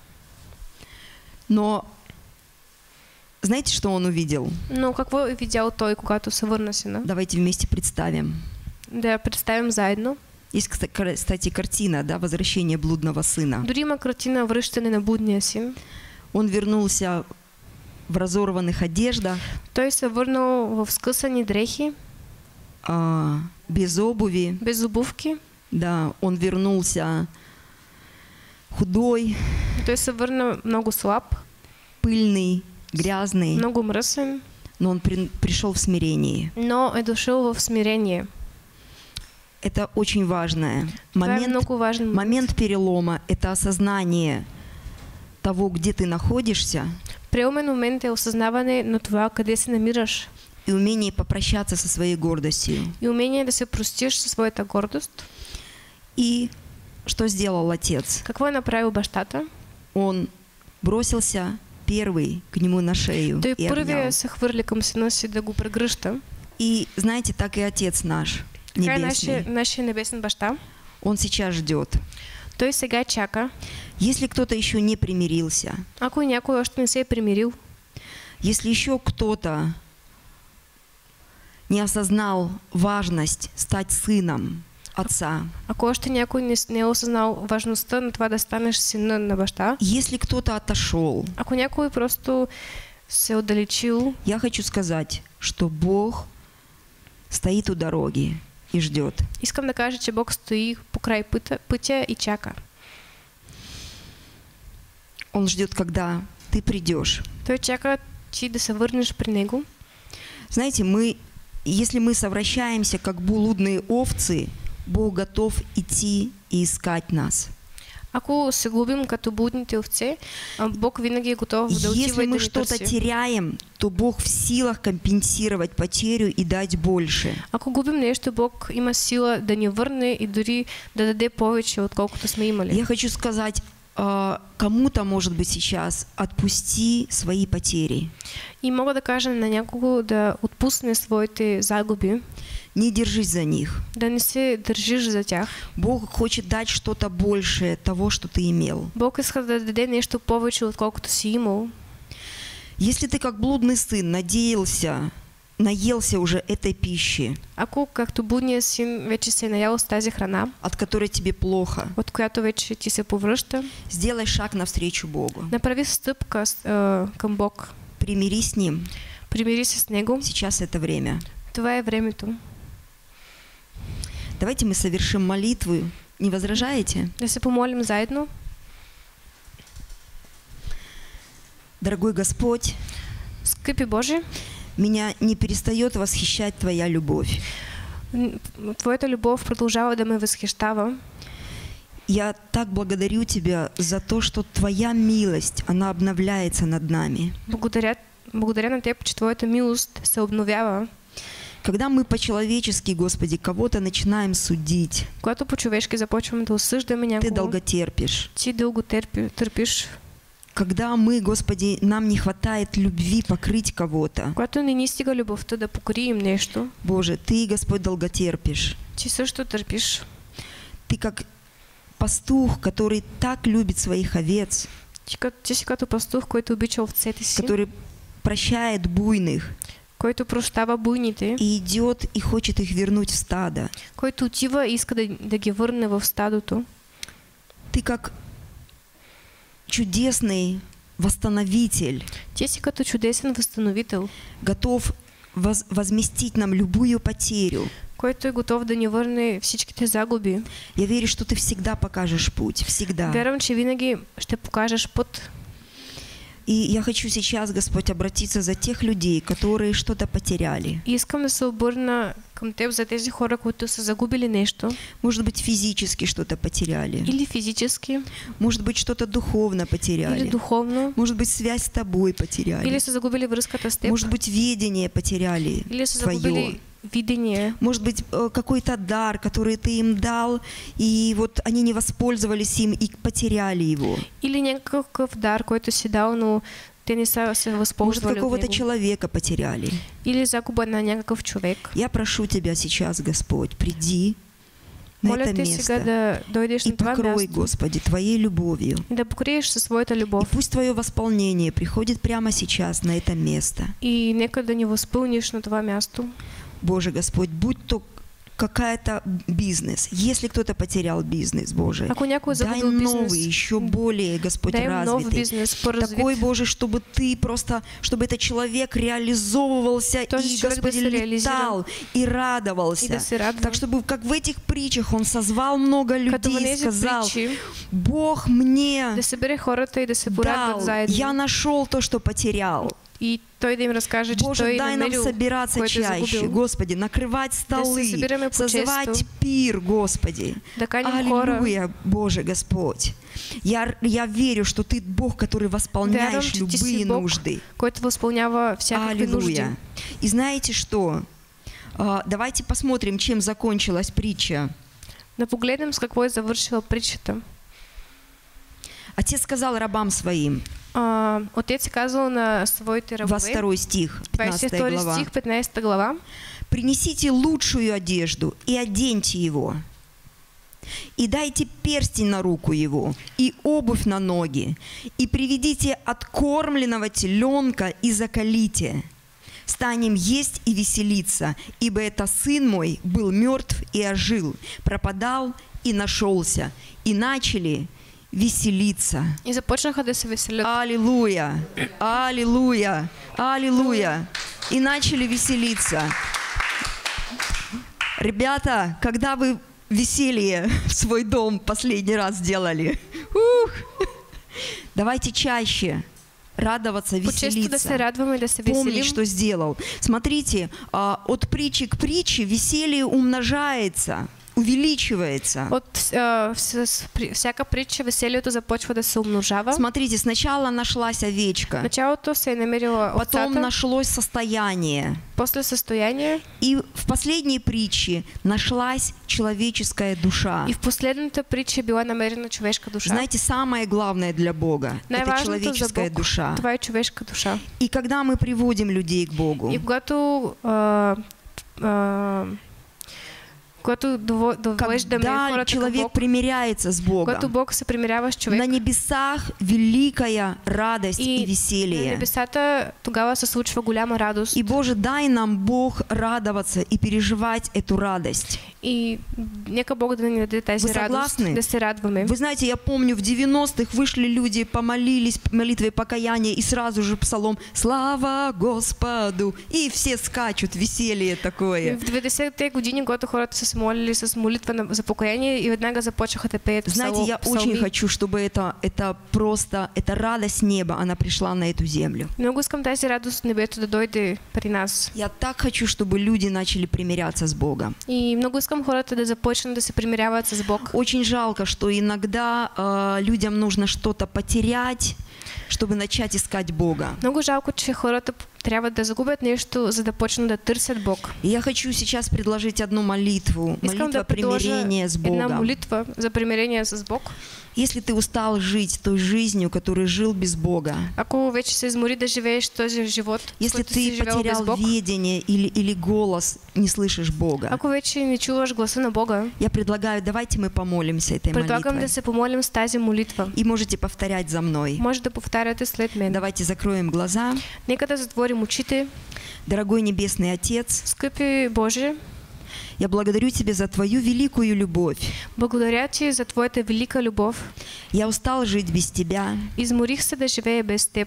Но знаете, что он увидел? Но какво е видял той, когато се върна сина? Давайте вместе представим. Да представим заедно. Есть, кстати, картина, да, «Возвращение блудного сына». Дори има картина «Връщане на блудния син». Он вернулся в разорванных одеждах. Той се върнал в скъсани дрехи. Без обуви. Без обувки. Да, он вернулся худой. Той се върна много слаб. Пыльный, грязный. Много мръсен. Но он пришел в смирении. Но е дошъл в смирение. Это очень важное. Момент перелома – это осознание того, где ты находишься. Преломен момент е осъзнаване на това, къде се намираш. И умение попрощаться со своей гордостью. И умение да се простиш със своята гордост. И что сделал отец? Какво е направил бащата? Он бросился первый к нему на шею. Той първия се хвърли към сина си да го прегръща. И знаете, так и отец наш небесный. Нашия небесен баща. Он сейчас ждет. Той сега чака. Если кто-то еще не примирился. Ако някой още не се е примирил. Если еще кто-то не осознал важность стать сыном отца. Ако още някой не е осъзнал важността на това да станеш сина на баща. Если кто-то отошел. Ако някой просто се отдалечил. Я хочу сказать, что Бог стоит у дороги и ждет. Искам да кажа, че Бог стои покрай пътя и чака. Он ждет, когда ты придешь. Той чака ти да се върнеш при него. Знаете, если мы совращаемся как блудные овцы, Бог готов идти и искать нас. Ако се губим като блудните овце, Бог винаги е готов да отива и да ни търси. Если мы что-то теряем, то Бог в силах компенсировать потерю и дать больше. Ако губим нещо, Бог има сила да ни върне и дори да даде повече, отколкото сме имали. Я хочу сказать, кому-то, может быть, сейчас отпусти свои потери. И мога да кажа на някого да отпусне своите загуби. Не держись за них. Да не се държиш за тях. Бог хочет дать что-то большее того, что ты имел. Бог иска да даде нещо повече, отколкото си имал. Если ты как блудный сын наелся уже этой пищи, ако както блудният син вече се е наял с тази храна, от которой тебе плохо, от която вече ти се повръща, сделай шаг навстречу Богу. Направи стъпка към Бог. Примирись с Ним. Примири се с Него. Сейчас это время. Това е времето. Давайте мы совершим молитву. Не возражаете? Да се помолим заедно. Дорогой Господь, скъпи Боже, меня не перестает восхищать Твоя любовь. Твоята любов продължава да ме възхищава. Я так благодарю Тебя за то, что Твоя милость, она обновляется над нами. Благодаря на Теб, че Твоята милост се обновява. Когда мы по-человечески, Господи, кого-то начинаем судить, когато по-човешки започваме да осъждаме някого, Ты долго терпишь. Ти дълго търпиш. когда мы, Господи, нам не хватает любви покрыть кого-то. Когато не ни стига любовта да покрием нещо, Боже, Ты, Господь, долготерпишь. ти също търпиш. Ты как пастух, который так любит своих овец, Ти си като пастух, който обича овцете си, который прощает буйных който прощава буйните, и идет и хочет их вернуть в стадо. който отива и иска да ги върне в стадото. Ты как чудесный восстановитель, Ти си като чудесен възстановител, готов возместить нам любую потерю. който е готов да ни върне всичките загуби. Я верю, что Ты всегда покажешь путь, всегда. Вярвам, че винаги ще покажеш път. И я хочу сейчас, Господь, обратиться за тех людей, которые что-то потеряли. И искам да се обърна към Теб за тези хора, които са загубили нещо. Может быть, физически что-то потеряли. Или физически, Может быть, что-то духовно потеряли. или духовно, Может быть, связь с Тобой потеряли. или са загубили връзката с Теб, Может быть, видение потеряли или са Твое. загубили видение, Может быть, какой-то дар, который Ты им дал, и вот они не воспользовались им и потеряли его. или някакъв дар, който си дал, но те не са се Может, възползвали от какого-то него. человека потеряли. Или загуба на някакъв човек. Я прошу Тебя сейчас, Господь, приди на Моля это Те сега место да дойдеш и на това покрой, място Господи, Твоей любовью. и да покриеш със своята И любов. пусть Твое восполнение приходит прямо сейчас на это место. И нека да ни възпълниш на това място. Боже Господь, будь то какая-то бизнес. Если кто-то потерял бизнес, Боже, Ако някой дай загубил новый, бизнес, еще более, Господь, дай им нов развитый. бизнес, по-развит. Такой, Боже, чтобы Ты просто, чтобы этот человек реализовывался Този и, човек да Господи, се реализира летал и радовался. и да се радва. Так, чтобы, как в этих притчах, он созвал много Като в людей и тези сказал, притчи, Бог мне да събере хората и да се порадват дал, заедно. я нашел то, что потерял. И той да им разкаже, че Боже, той дай нам намерил, собираться което е чаще, загубил. Господи, накрывать столы, събираме созывать по-често. пир, Господи. Да каним хора. Аллилуйя, Боже Господь. Я верю, что Ты Бог, который восполняешь Вярвам, че ти си любые Бог, нужды. който възпълнява всякакви нужди. Аллилуйя. И знаете что? Давайте посмотрим, чем закончилась притча. Да погледнем с какво е завършила притчата. Отец сказал рабам своим, Отец е казал на своите рабове, 22 стих, 15 22 глава, стих, 15 глава, «Принесите лучшую одежду и оденьте его, и дайте перстень на руку его, и обувь на ноги, и приведите откормленного теленка и заколите. Станем есть и веселиться, ибо это сын мой был мертв и ожил, пропадал и нашелся, и начали веселиться». и започнаха да се веселят. Аллилуйя! Аллилуйя! Аллилуйя! И начали веселиться. Ребята, когда вы веселье в свой дом последний раз делали? Давайте чаще радоваться, По-често да се веселиться. радваме, да се Помни, веселим. что сделал. Смотрите, от притчи к притче веселье умножается, увеличивается. От всяка притча веселието започва да се умножава. Смотрите, сначала нашлась овечка, В началото се е намерила потом овцата, нашлось состояние. после състояние И в последней притче нашлась человеческая душа. и в последната притча била намерена човешка душа. Знаете, самое главное для Бога – это Най-важното за человеческая Бог, душа. това е човешка душа. И когда мы приводим людей к Богу, И когато довеждаме когда хората към человек Бог, примиряется с когато Богом, Бог се примирява с човек, на небесах великая радость и и на веселье. небесата тогава се случва голяма радост. И, Боже, дай нам, Бог, радоваться и переживать эту радость. И нека Бог да ни даде тази Вы радост, согласны? да се радваме. Вы знаете, я помню, в 90-х вышли люди, помолились молитвой покаяния, и сразу же псалом «Слава Господу!» И все скачут, веселье И такое. в 90-те години, когато хората са се молили с молитва за покаяние и веднага започнаха да пеят Знаете, я очень хочу, чтобы эта радость неба, она пришла на эту землю. Много искам тази радост от небето да дойде при нас. Я так хочу, чтобы люди начали примиряться с Богом. И много искам хората да започнат да се примиряват с Бог. Очень жалко, что иногда людям нужно что-то потерять, чтобы начать искать Бога. Много жалко, че хората трябва да загубят нещо, за да почнат да търсят Бог. И я хочу сейчас предложить одну молитву. Искам да Молитва примирения с една Богом. молитва за примирение с Бог. Если ты устал жить той жизнью, которой жил без Бога, Ако вече се измори да живееш този живот, если който си ты живял без потерял Бог, видение или голос, не слышишь Бога, ако вече не чуваш гласа на Бога, я предлагаю, давайте мы помолимся этой предлагам молитвой. да се помолим с тази молитва. И можете повторять за мной. Може да повтаряте след мен. Давайте закроем глаза. Нека да затворим очите. Дорогой Небесный Отец, Скъпи Боже, я благодарю Тебя за Твою великую любовь. благодаря Ти за Твоята велика любов. Я устал жить без Тебя. Изморих се да живея без Теб.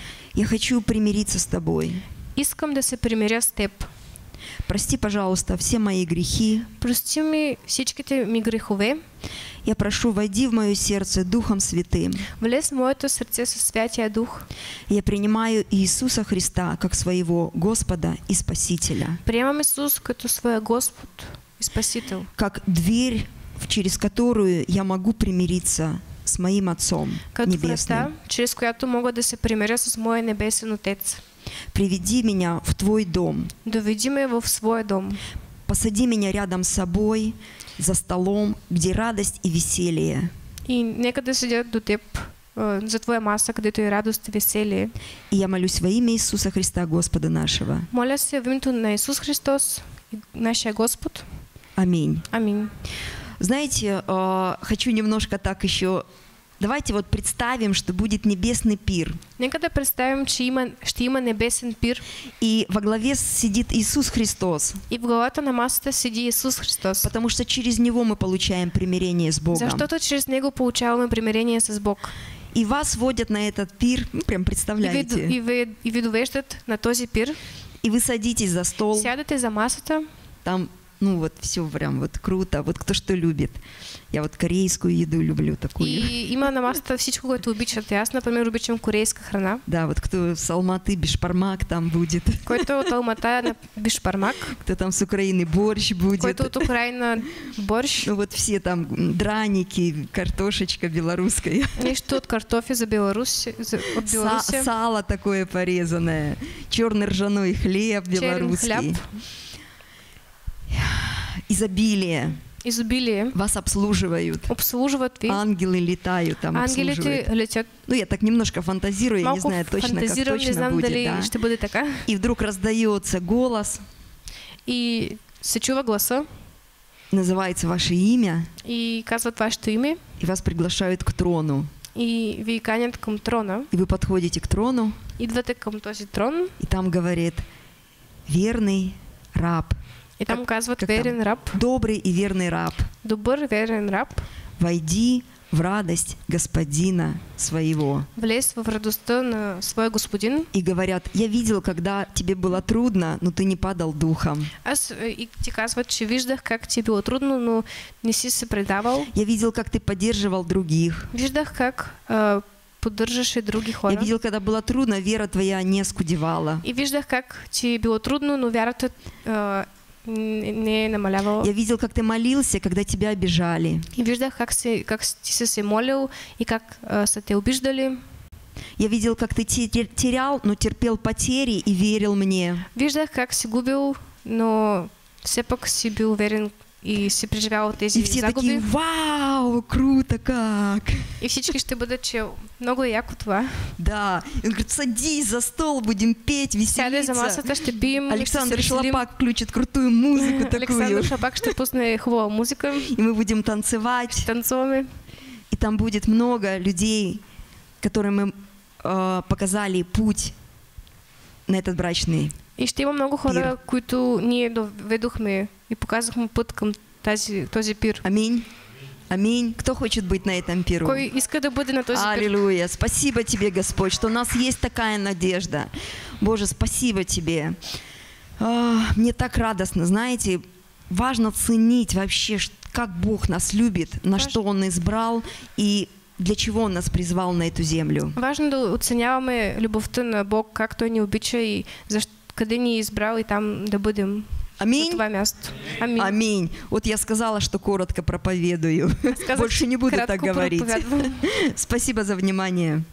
Я хочу примириться с Тобой. Искам да се примиря с Теб. Прости, пожалуйста, все мои грехи. Прости ми всичките ми грехове. Я прошу, войди в мое сердце Духом Святым. Влез в моето сърце със Святия Дух. Я принимаю Иисуса Христа как своего Господа и Спасителя. Приемам Исус като своя Господ и Спасител. Как дверь, через которую я могу примириться с моим Отцом Като врата, Небесным. чрез която мога да се примиря с моя Небесен Отец. Приведи меня в Твой дом. Доведи ме в своя дом. Посади меня рядом с собой, за столом, где радость и веселье. И нека да седят до Теб за Твоя маса, където е радост и веселие. И я молюсь во имя Иисуса Христа, Господа нашего. Моля се в името на Исус Христос, нашия Господ. Аминь. Аминь. Знаете, хочу немножко так еще... Давайте вот представим, что будет небесный пир. Нека да представим, че ще има небесен пир. И во главе сидит Иисус Христос. И в главата на масата седи Исус Христос. Потому что через Него мы получаем примирение с Богом. Защото чрез Него получаваме примирение с Бог. И вас водят на этот пир, прям представляете. И ви довеждат на този пир. И вы садитесь за стол. Сядате за масата. Там, ну вот все прям вот круто. Вот кто что любит. Я вот корейскую еду люблю такую. И има на масата всичко, което обичате. Аз, например, обичам корейска храна. Да, вот кто с Алматы бишпармак там будет. Който от Алмата на бишпармак. Кто там с Украины борщ будет. Който от Украина борщ. Ну вот все там драники, картошечка белорусская. Нещо от картофи за Беларусь, от Беларуси. Сало такое порезанное. Черный ржаной хлеб белорусский. Черный хлеб. Изобилие. Изобилие. Вас обслуживают. Обслуживают ви. Ангелы летают там, Ангелите обслуживают. летят. Ну, я так немножко фантазирую, я не Малко знаю точно, как фантазирам, точно не знам будет. дали Да. ще бъде така. И вдруг раздается голос, И се чува гласа называется ваше имя, и казват вашето име и вас приглашают к трону. и ви канят към трона. И вы подходите к трону, Идвате към този трон и там говорит верный раб. и там казват как верен там? раб, Добрый и верный раб, добър верен раб, войди в радость господина своего. влез в радостта на своя господин. И говорят, я видел, когда тебе было трудно, но ты не падал духом. Аз и ти казват, че виждах как ти е било трудно, но не си се предавал. Я видел, как ты поддерживал других. Виждах как поддържаше други Я хора. видел, когда было трудно, вера твоя не оскудевала. И виждах как ти е било трудно, но вярата не е намалявала. Я видел, как ты молился, когда тебя обижали. И виждах как ти си се молил и как са те обиждали. Я видел, как ты терял, но терпел потери и верил мне. Виждах как си губил, но все пак си бил верен и си преживявал тези И все загуби. такие, вау, круто как. И всички ще бъдат, че много е яко това. Да. И он говорит, садись за стол, будем петь, Сяде за веселиться. масата, ще пием, Александр ще се веселим. Шлапак включит крутую музыку Александър такую. Шлапак ще пусне хубава музика. И мы будем танцевать. Танцуваме. И там будет много людей, которым мы показали путь на этот брачный. И ще има много хора, които ние доведохме и показахме път към този пир. Аминь. Аминь. Кто хочет быть на этом пиру? Кой иска да бъде на този пир? Аллилуйя. Спасибо тебе, Господь, что у нас есть такая надежда. Боже, спасибо тебе. Мне так радостно, знаете, важно ценить вообще, как Бог нас любит, на что Он избрал и для чего Он нас призвал на эту землю. Важно да оценяваме любовта на Бог, как Той ни обича и къде ни е избрал и там да бъдем. Аминь. На това място. Аминь. Аминь. Вот я сказала, что коротко проповедую. Больше не буду так говорить. Спасибо за внимание.